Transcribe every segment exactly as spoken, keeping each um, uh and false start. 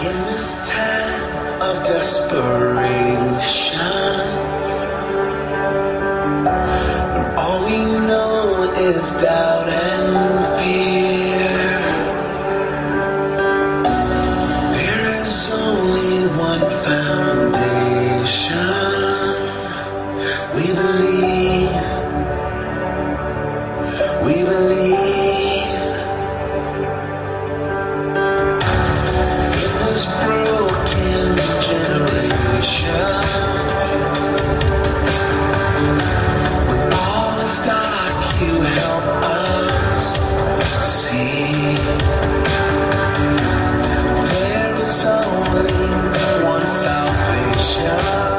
In this time of desperation, when all we know is doubt and fear, there is only one foundation. We believe, we believe. In this broken generation, when all is dark, you help us see. There is only one salvation.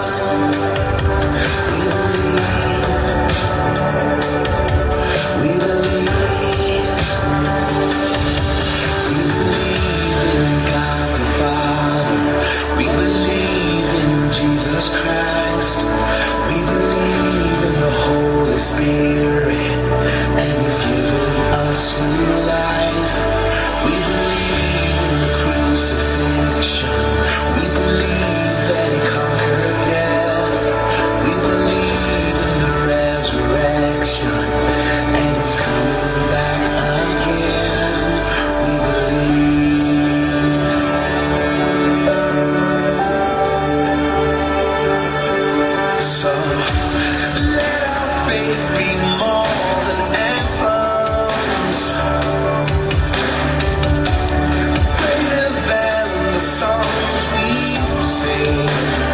We believe, we believe, we believe in God the Father. We believe in Jesus Christ. We believe in the Holy Spirit, and He's given us new life. We believe in the crucifixion. We believe that He conquered death. We believe in the resurrection, and He's coming back again. We believe. So let our faith be more than anthems, greater than the songs we sing.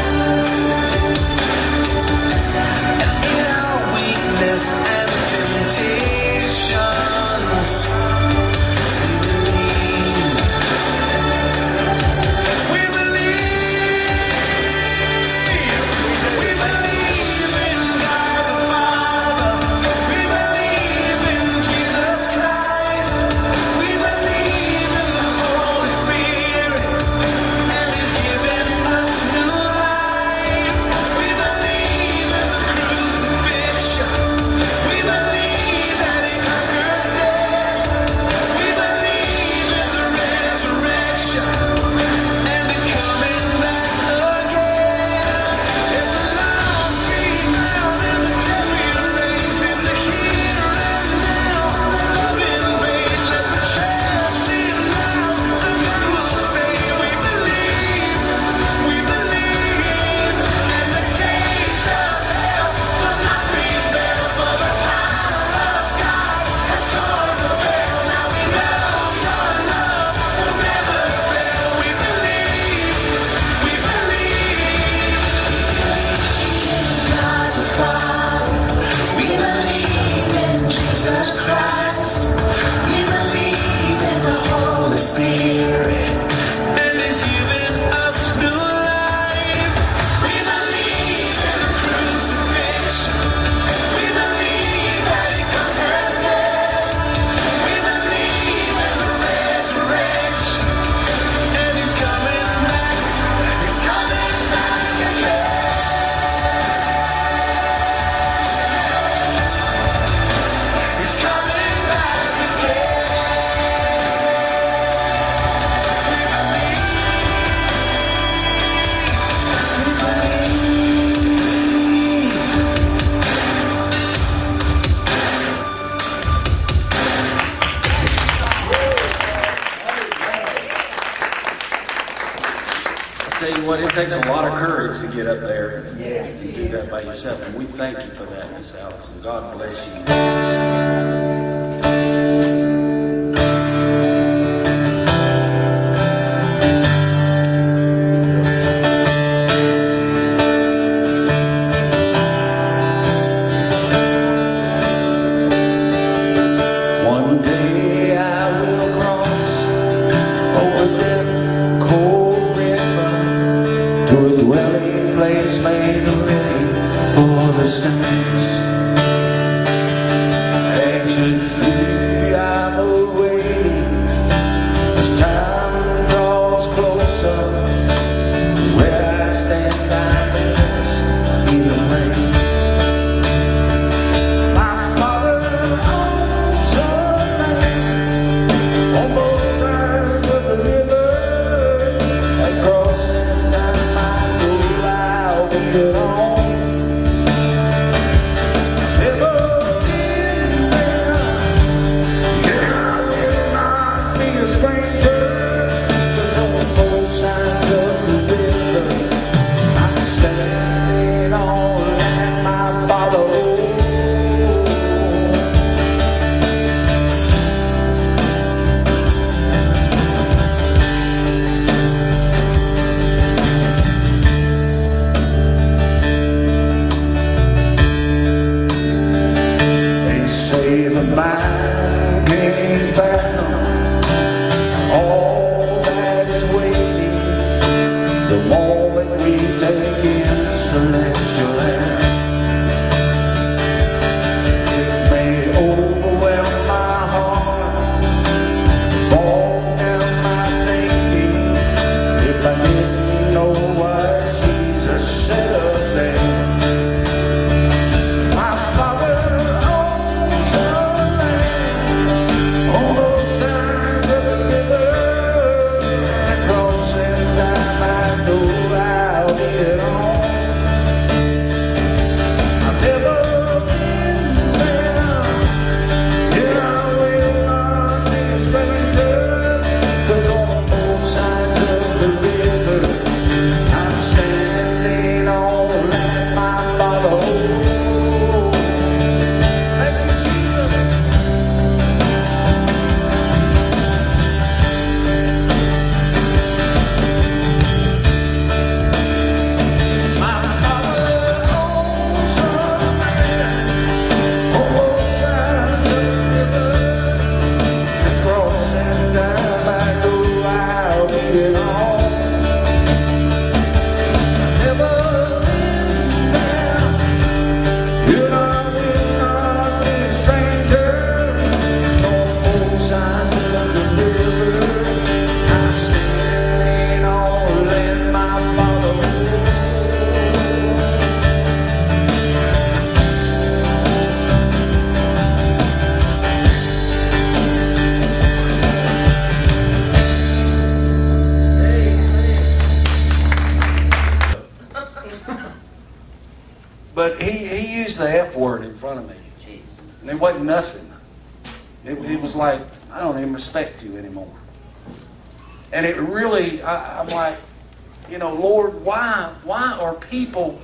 And in our weakness and temptations, we believe, we believe, we believe in God the Father. We believe in Jesus Christ. We believe in the Holy Spirit, and He's given us new life. We believe in the crucifixion. We believe that He conquered death. We believe in the resurrection, and He's coming back again. If the lost street down and the dead be raised, in the here and now, love invade. Let the church live loud, and God will say, we believe, we believe. And the gates of hell will not prevail, for the power of God has torn the veil. Now we know your love will never fail. We believe, we believe. God the Father, we believe in Jesus Christ. We believe in the Holy Spirit, and He's given us new life. We believe in the crucifixion. We believe that He conquered death. We believe in the resurrection, and He's coming back. He's coming back again. He's coming back again. We believe. I tell you what, it takes a lot of courage to get up there and do that by yourself. And we thank you for that, Miss Allison. God bless you. One day I will cross over death's cold river to a dwelling place made ready for the saints. Anxiously I'm awaiting as time draws closer. Where I stand I'm the best, either way. My mother owns a land on both sides of the river, and but he, he used the F word in front of me. And it wasn't nothing. It, it was like, I don't even respect you anymore. And it really, I, I'm like, you know, Lord, why, why are people...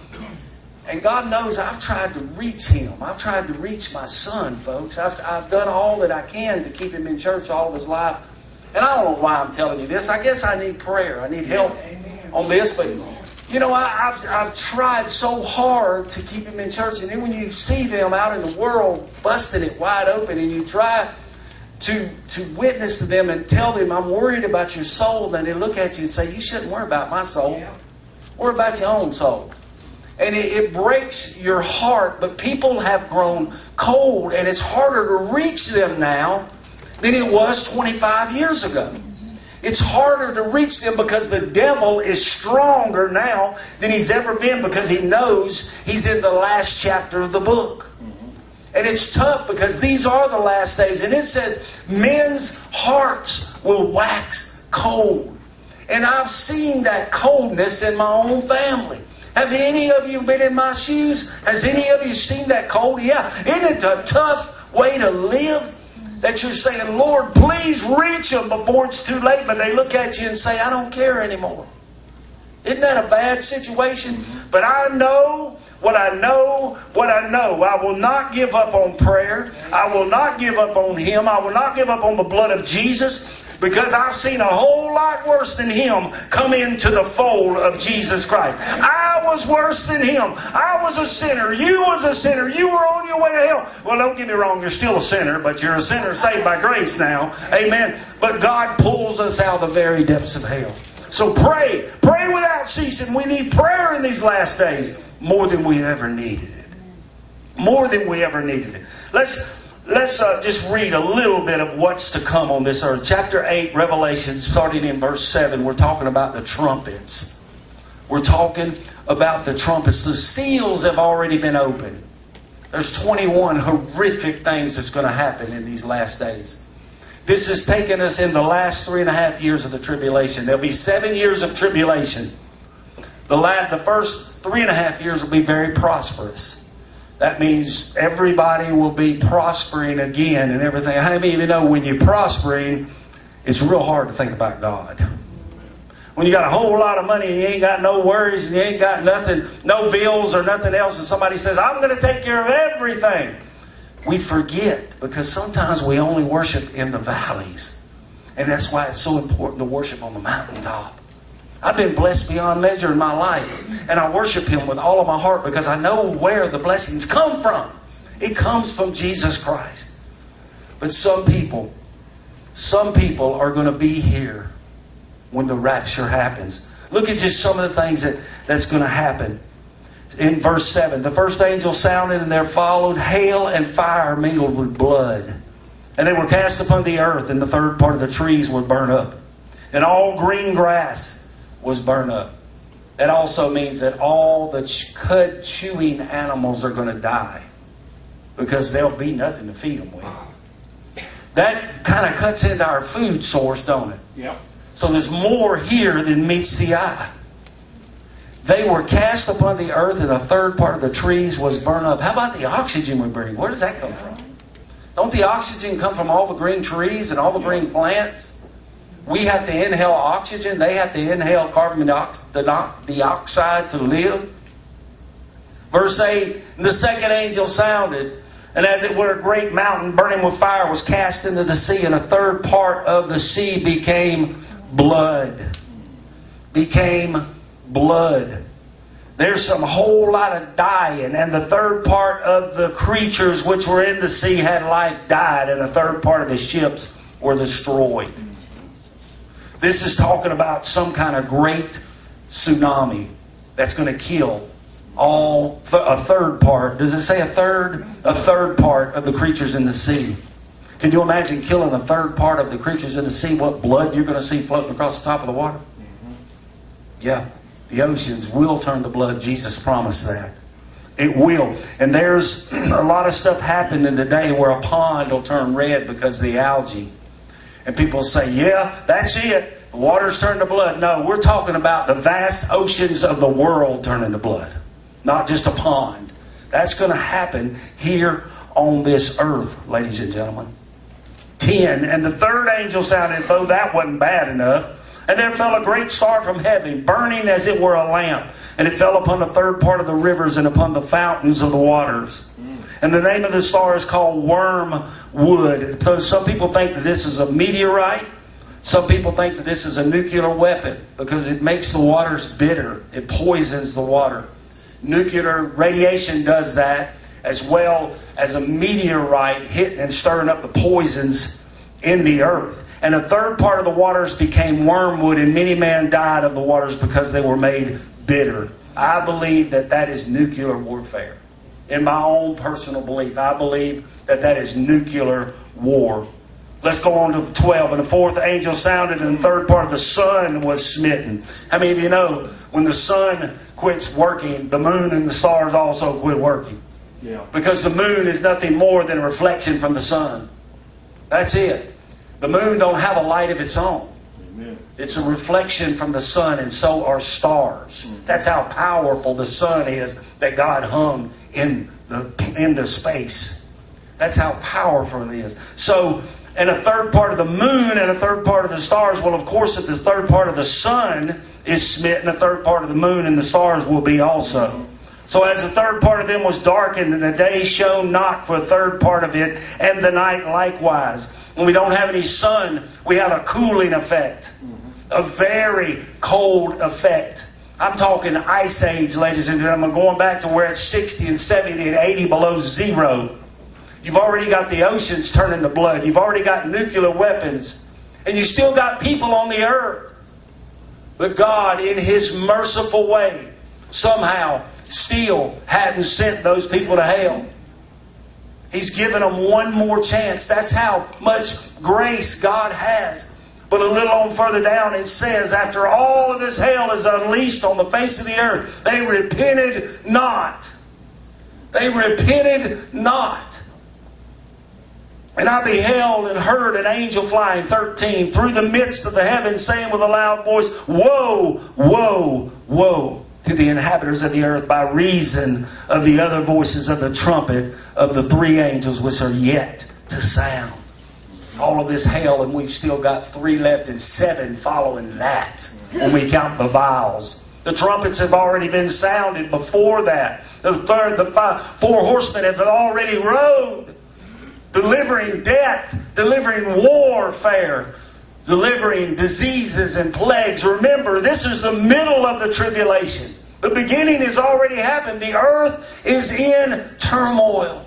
And God knows I've tried to reach him. I've tried to reach my son, folks. I've, I've done all that I can to keep him in church all of his life. And I don't know why I'm telling you this. I guess I need prayer. I need help on this. But, you know, I, I've, I've tried so hard to keep him in church. And then when you see them out in the world busting it wide open and you try to, to witness to them and tell them, I'm worried about your soul, then they look at you and say, you shouldn't worry about my soul. Worry about your own soul. And it, it breaks your heart, but people have grown cold, and it's harder to reach them now than it was twenty-five years ago. It's harder to reach them because the devil is stronger now than he's ever been, because he knows he's in the last chapter of the book. And it's tough because these are the last days. And it says men's hearts will wax cold. And I've seen that coldness in my own family. Have any of you been in my shoes? Has any of you seen that cold? Yeah. Isn't it a tough way to live? That you're saying, Lord, please reach them before it's too late. But they look at you and say, I don't care anymore. Isn't that a bad situation? But I know what I know, what I know. I will not give up on prayer. I will not give up on Him. I will not give up on the blood of Jesus. Because I've seen a whole lot worse than him come into the fold of Jesus Christ. I was worse than him. I was a sinner. You was a sinner. You were on your way to hell. Well, don't get me wrong. You're still a sinner, but you're a sinner saved by grace now. Amen. But God pulls us out of the very depths of hell. So pray. Pray without ceasing. We need prayer in these last days more than we ever needed it. More than we ever needed it. Let's... Let's uh, just read a little bit of what's to come on this earth. Chapter eight, Revelation, starting in verse seven, we're talking about the trumpets. We're talking about the trumpets. The seals have already been opened. There's twenty-one horrific things that's going to happen in these last days. This has taken us in the last three and a half years of the tribulation. There'll be seven years of tribulation. The, last, the first three and a half years will be very prosperous. That means everybody will be prospering again and everything. How many of you know when you're prospering, it's real hard to think about God? When you got a whole lot of money and you ain't got no worries and you ain't got nothing, no bills or nothing else, and somebody says, I'm going to take care of everything. We forget, because sometimes we only worship in the valleys. And that's why it's so important to worship on the mountaintop. I've been blessed beyond measure in my life. And I worship Him with all of my heart because I know where the blessings come from. It comes from Jesus Christ. But some people, some people are going to be here when the rapture happens. Look at just some of the things that, that's going to happen. In verse seven, the first angel sounded, and there followed hail and fire mingled with blood. And they were cast upon the earth, and the third part of the trees were burnt up. And all green grass was burned up. That also means that all the cud chewing animals are going to die, because there'll be nothing to feed them with. That kind of cuts into our food source, don't it? Yep. So there's more here than meets the eye. They were cast upon the earth, and a third part of the trees was burned up. How about the oxygen we breathe? Where does that come from? Don't the oxygen come from all the green trees and all the green plants? We have to inhale oxygen. They have to inhale carbon dioxide to live. Verse eight, the second angel sounded, and as it were a great mountain burning with fire was cast into the sea, and a third part of the sea became blood. Became blood. There's some whole lot of dying, and the third part of the creatures which were in the sea had life died, and a third part of the ships were destroyed. This is talking about some kind of great tsunami that's going to kill all th- a third part. Does it say a third? A third part of the creatures in the sea. Can you imagine killing a third part of the creatures in the sea? What blood you're going to see floating across the top of the water? Yeah, the oceans will turn to blood. Jesus promised that. It will. And there's a lot of stuff happening today where a pond will turn red because of the algae. And people say, yeah, that's it. The water's turned to blood. No, we're talking about the vast oceans of the world turning to blood. Not just a pond. That's going to happen here on this earth, ladies and gentlemen. ten. And the third angel sounded, though that wasn't bad enough. And there fell a great star from heaven, burning as it were a lamp. And it fell upon the third part of the rivers and upon the fountains of the waters. And the name of the star is called wormwood. So some people think that this is a meteorite. Some people think that this is a nuclear weapon because it makes the waters bitter. It poisons the water. Nuclear radiation does that, as well as a meteorite hitting and stirring up the poisons in the earth. And a third part of the waters became wormwood, and many men died of the waters because they were made bitter. I believe that that is nuclear warfare. In my own personal belief, I believe that that is nuclear war. Let's go on to twelve. And the fourth angel sounded, and the third part of the sun was smitten. How many of you know when the sun quits working, the moon and the stars also quit working? Yeah. Because the moon is nothing more than a reflection from the sun. That's it. The moon don't have a light of its own. Amen. It's a reflection from the sun, and so are stars. That's how powerful the sun is that God hung in the in the space. That's how powerful it is. So, and a third part of the moon and a third part of the stars. Well, of course, if the third part of the sun is smitten, a third part of the moon and the stars will be also. So as the third part of them was darkened, and the day shone not for a third part of it, and the night likewise. When we don't have any sun, we have a cooling effect. A very cold effect. I'm talking ice age, ladies and gentlemen. Going back to where it's sixty and seventy and eighty below zero. You've already got the oceans turning to blood. You've already got nuclear weapons. And you still got people on the earth. But God, in His merciful way, somehow still hadn't sent those people to hell. He's given them one more chance. That's how much grace God has. But a little on further down it says, after all of this hell is unleashed on the face of the earth, they repented not. They repented not. And I beheld and heard an angel flying, thirteen, through the midst of the heavens, saying with a loud voice, Woe, woe, woe to the inhabitants of the earth by reason of the other voices of the trumpet of the three angels which are yet to sound. All of this hell, and we've still got three left and seven following that when we count the vials. The trumpets have already been sounded before that. The third, the five, four horsemen have already rode, delivering death, delivering warfare, delivering diseases and plagues. Remember, this is the middle of the tribulation. The beginning has already happened. The earth is in turmoil.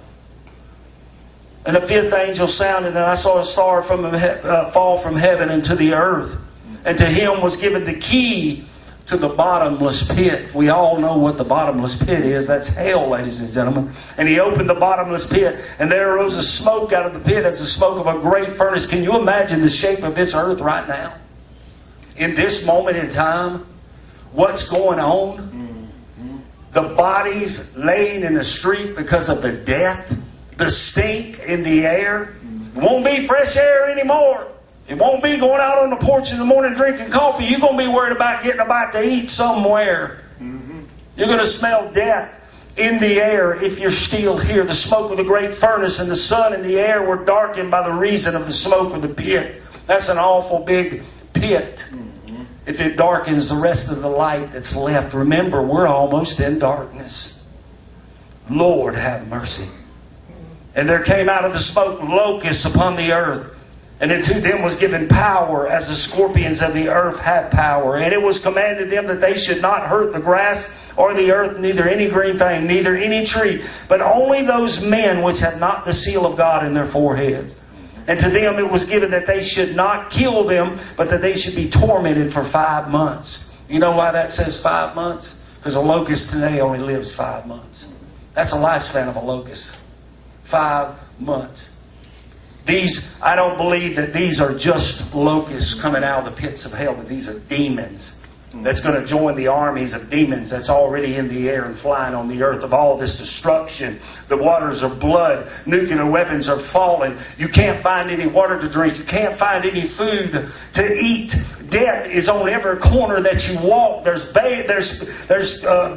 And the fifth angel sounded, and I saw a star from uh, fall from heaven into the earth. And to him was given the key to the bottomless pit. We all know what the bottomless pit is. That's hell, ladies and gentlemen. And he opened the bottomless pit, and there arose a smoke out of the pit as the smoke of a great furnace. Can you imagine the shape of this earth right now? In this moment in time, what's going on? The bodies laying in the street because of the death. The stink in the air. It won't be fresh air anymore. It won't be going out on the porch in the morning drinking coffee. You're going to be worried about getting a bite to eat somewhere. Mm-hmm. You're going to smell death in the air if you're still here. The smoke of the great furnace and the sun and the air were darkened by the reason of the smoke of the pit. That's an awful big pit. Mm-hmm. If it darkens the rest of the light that's left. Remember, we're almost in darkness. Lord, have mercy. And there came out of the smoke locusts upon the earth. And unto them was given power, as the scorpions of the earth have power. And it was commanded them that they should not hurt the grass or the earth, neither any green thing, neither any tree, but only those men which have not the seal of God in their foreheads. And to them it was given that they should not kill them, but that they should be tormented for five months. You know why that says five months? Because a locust today only lives five months. That's a lifespan of a locust. Five months. These, I don't believe that these are just locusts coming out of the pits of hell, but these are demons that's going to join the armies of demons that's already in the air and flying on the earth of all this destruction. The waters are blood. Nuclear weapons are falling. You can't find any water to drink. You can't find any food to eat. Death is on every corner that you walk. There's ba- there's there's uh,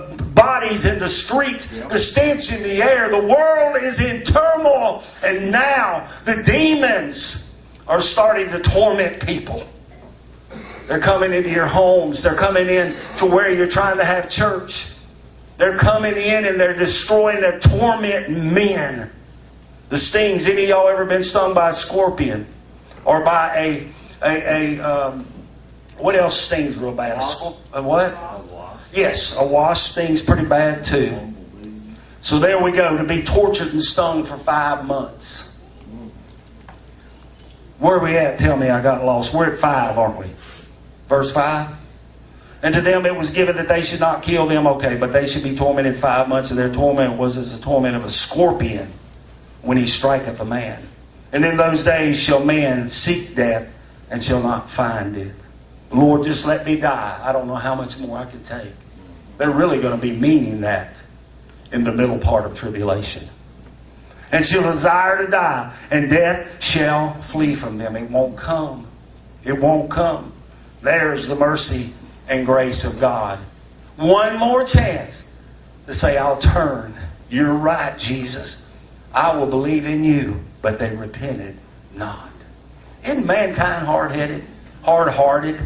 bodies in the streets, the stench in the air. The world is in turmoil. And now the demons are starting to torment people. They're coming into your homes. They're coming in to where you're trying to have church. They're coming in and they're destroying, they're tormenting men. The stings. Any of y'all ever been stung by a scorpion? Or by a, a, a um, what else stings real bad? A, scorp- a what? A wasp. Yes, a wasp stings pretty bad too. So there we go, to be tortured and stung for five months. Where are we at? Tell me, I got lost. We're at five, aren't we? Verse five. And to them it was given that they should not kill them. Okay, but they should be tormented five months, and their torment was as the torment of a scorpion when he striketh a man. And in those days shall man seek death and shall not find it. Lord, just let me die. I don't know how much more I can take. They're really going to be meaning that in the middle part of tribulation. And shall desire to die, and death shall flee from them. It won't come. It won't come. There's the mercy and grace of God. One more chance to say, I'll turn. You're right, Jesus. I will believe in you. But they repented not. Isn't mankind hard-headed? Hard-hearted?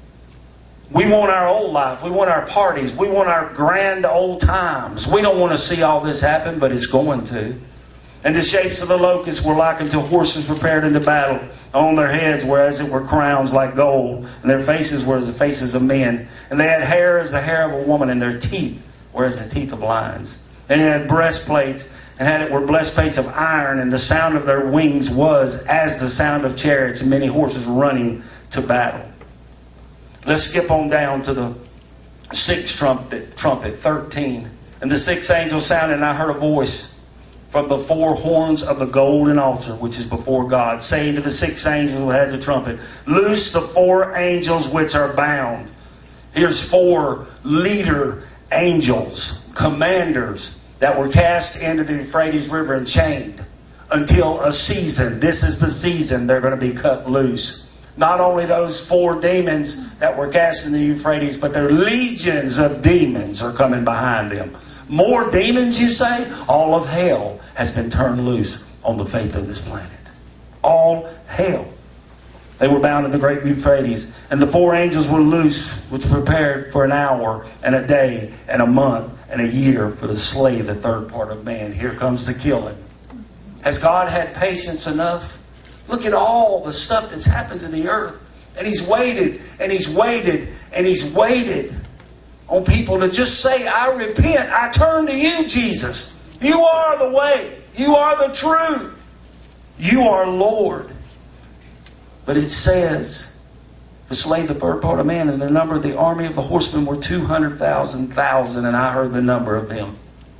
We want our old life. We want our parties. We want our grand old times. We don't want to see all this happen, but it's going to. And the shapes of the locusts were like unto horses prepared into battle. On their heads were as it were crowns like gold, and their faces were as the faces of men. And they had hair as the hair of a woman, and their teeth were as the teeth of lions. And they had breastplates, and had it were breastplates of iron, and the sound of their wings was as the sound of chariots, and many horses running to battle. Let's skip on down to the sixth trumpet, trumpet thirteen. And the sixth angel sounded, and I heard a voice from the four horns of the golden altar, which is before God, saying to the six angels who had the trumpet, loose the four angels which are bound. Here's four leader angels, commanders, that were cast into the Euphrates River and chained until a season. This is the season they're going to be cut loose. Not only those four demons that were cast in the Euphrates, but their legions of demons are coming behind them. More demons, you say? All of hell has been turned loose on the faith of this planet. All hell. They were bound in the great Euphrates. And the four angels were loose, which prepared for an hour and a day and a month and a year for to slay the third part of man. Here comes the killing. Has God had patience enough? Look at all the stuff that's happened to the earth. And He's waited, and He's waited, and He's waited on people to just say, I repent. I turn to you, Jesus. You are the way. You are the truth. You are Lord. But it says, to slay the third part of man, and the number of the army of the horsemen were two hundred thousand thousand, and I heard the number of them.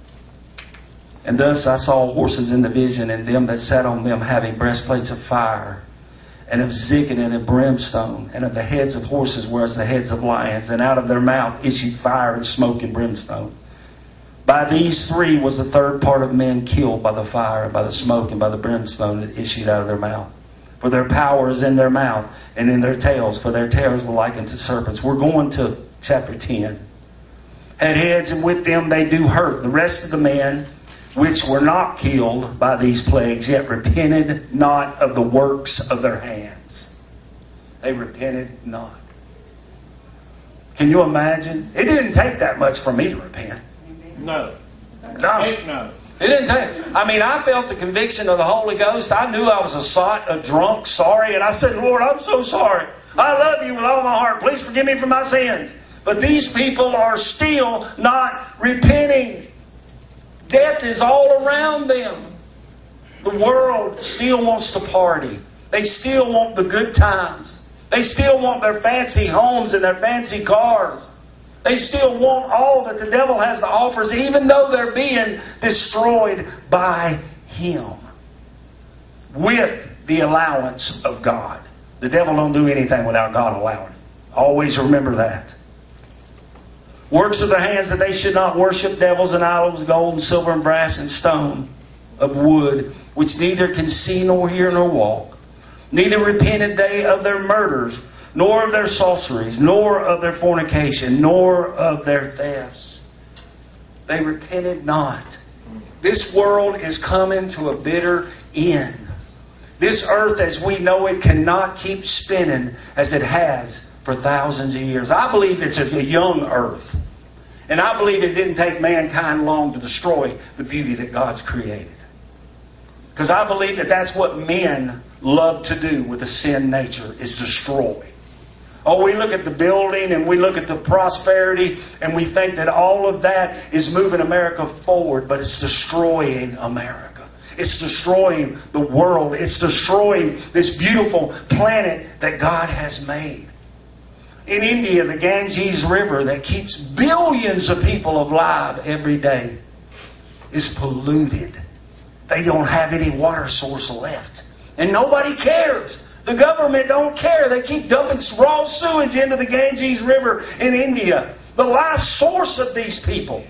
And thus I saw horses in the vision, and them that sat on them having breastplates of fire, and of Ziggin and of brimstone, and of the heads of horses were as the heads of lions, and out of their mouth issued fire and smoke and brimstone. By these three was the third part of men killed by the fire, and by the smoke, and by the brimstone that issued out of their mouth. For their power is in their mouth, and in their tails, for their tails were like unto serpents. We're going to chapter ten. Had heads, and with them they do hurt. The rest of the men which were not killed by these plagues, yet repented not of the works of their hands. They repented not. Can you imagine? It didn't take that much for me to repent. No. No. Heck no. It didn't take. I mean, I felt the conviction of the Holy Ghost. I knew I was a sot, a drunk, sorry. And I said, Lord, I'm so sorry. I love you with all my heart. Please forgive me for my sins. But these people are still not repenting. Death is all around them. The world still wants to party. They still want the good times. They still want their fancy homes and their fancy cars. They still want all that the devil has to offer, even though they're being destroyed by Him. With the allowance of God. The devil don't do anything without God allowing it. Always remember that. Works of their hands, that they should not worship devils and idols, gold and silver and brass and stone of wood, which neither can see nor hear nor walk. Neither repented they of their murders, nor of their sorceries, nor of their fornication, nor of their thefts. they repented not. This world is coming to a bitter end. This earth as we know it cannot keep spinning as it has for thousands of years. I believe it's a young earth. And I believe it didn't take mankind long to destroy the beauty that God's created. Because I believe that that's what men love to do with a sin nature, is destroy. Oh, we look at the building and we look at the prosperity and we think that all of that is moving America forward, but it's destroying America. It's destroying the world. It's destroying this beautiful planet that God has made. In India, the Ganges River that keeps billions of people alive every day is polluted. They don't have any water source left. And nobody cares. The government don't care. They keep dumping raw sewage into the Ganges River in India. The life source of these people.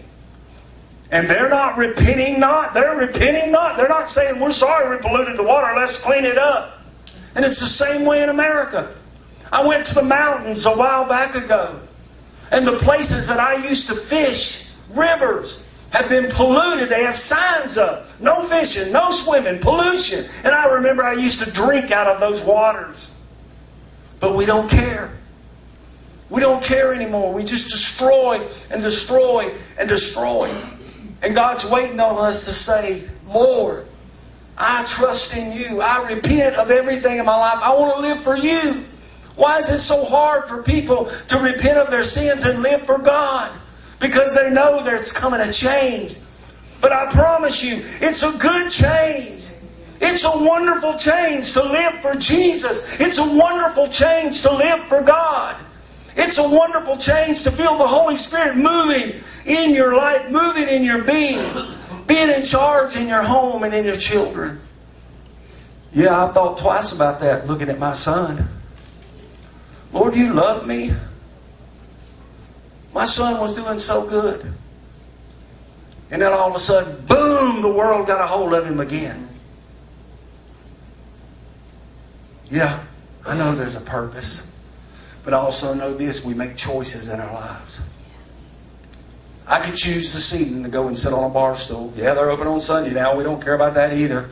And they're not repenting not. They're repenting not. They're not saying, we're sorry we polluted the water. Let's clean it up. And it's the same way in America. I went to the mountains a while back ago. And the places that I used to fish, rivers, have been polluted. They have signs up. No fishing, no swimming, pollution. And I remember I used to drink out of those waters. But we don't care. We don't care anymore. We just destroy and destroy and destroy. And God's waiting on us to say, Lord, I trust in you. I repent of everything in my life. I want to live for you. Why is it so hard for people to repent of their sins and live for God? Because they know there's coming a change. But I promise you, it's a good change. It's a wonderful change to live for Jesus. It's a wonderful change to live for God. It's a wonderful change to feel the Holy Spirit moving in your life, moving in your being, being in charge in your home and in your children. Yeah, I thought twice about that looking at my son. Lord, you love me. My son was doing so good. And then all of a sudden, boom, the world got a hold of him again. Yeah, I know there's a purpose. But I also know this, we make choices in our lives. I could choose this evening to go and sit on a bar stool. Yeah, they're open on Sunday now. We don't care about that either.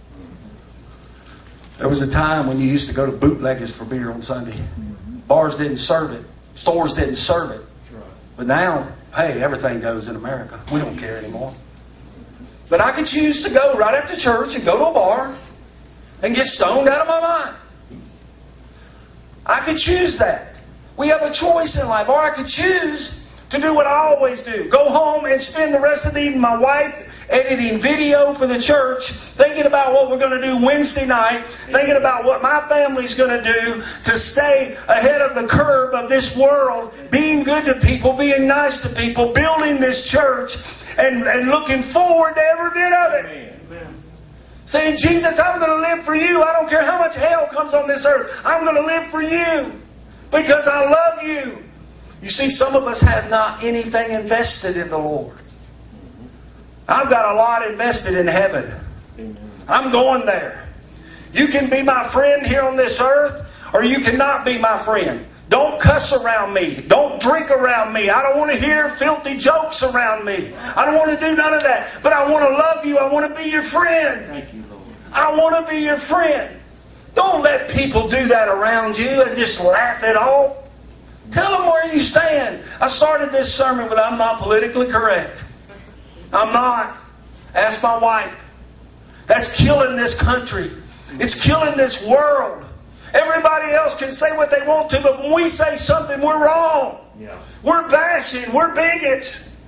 There was a time when you used to go to bootleggers for beer on Sunday. Bars didn't serve it. Stores didn't serve it. But now, hey, everything goes in America. We don't care anymore. But I could choose to go right after church and go to a bar and get stoned out of my mind. I could choose that. We have a choice in life. Or I could choose to do what I always do. Go home and spend the rest of the evening, my wife editing video for the church, thinking about what we're going to do Wednesday night, thinking about what my family's going to do to stay ahead of the curve of this world, being good to people, being nice to people, building this church, and, and looking forward to every bit of it. Amen. Saying, Jesus, I'm going to live for you. I don't care how much hell comes on this earth. I'm going to live for you because I love you. You see, some of us have not anything invested in the Lord. I've got a lot invested in heaven. Amen. I'm going there. You can be my friend here on this earth, or you cannot be my friend. Don't cuss around me. Don't drink around me. I don't want to hear filthy jokes around me. I don't want to do none of that. But I want to love you. I want to be your friend. Thank you, Lord. I want to be your friend. Don't let people do that around you and just laugh it off. Tell them where you stand. I started this sermon with, I'm not politically correct. I'm not. Ask my wife. That's killing this country. It's killing this world. Everybody else can say what they want to, but when we say something, we're wrong. Yeah. We're bashing. We're bigots.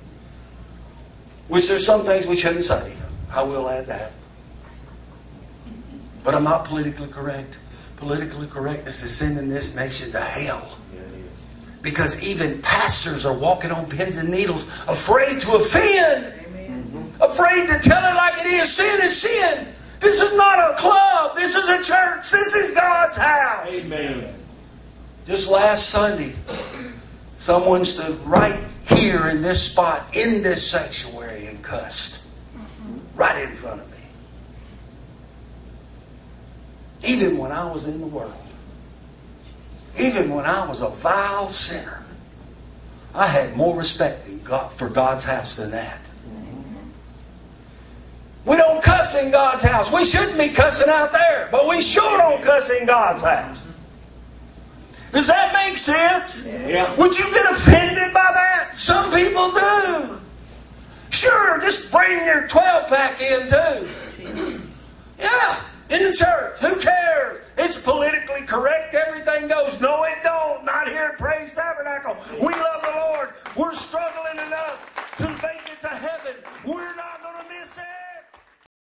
Which there's some things we shouldn't say. I will add that. But I'm not politically correct. Politically correctness is sending this nation to hell. Because even pastors are walking on pins and needles, afraid to offend. Amen. Afraid to tell it like it is. Sin is sin. This is not a club. This is a church. This is God's house. Amen. Just last Sunday, someone stood right here in this spot, in this sanctuary, and cussed. Right in front of me. Even when I was in the world. Even when I was a vile sinner, I had more respect than God, for God's house than that. We don't cuss in God's house. We shouldn't be cussing out there, but we sure don't cuss in God's house. Does that make sense? Yeah. Would you get offended by that? Some people do. Sure, just bring your twelve pack in too. Yeah, in the church. Who cares? It's politically correct